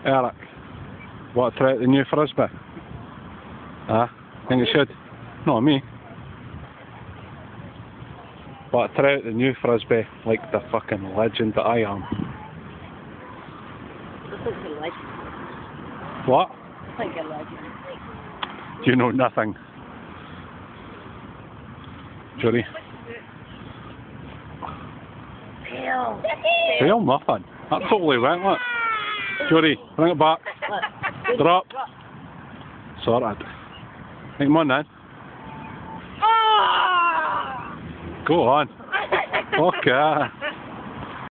Eric, what, try out the new frisbee? Huh? Think you should? Not me. But try out the new frisbee like the fucking legend that I am. I think you're a legend. What? I think you're a legend. You know nothing. Judy? Tail. Tail muffin. That totally went, look. Judy, bring it back. Drop. Sorted. Right, come on then. Go on. Okay.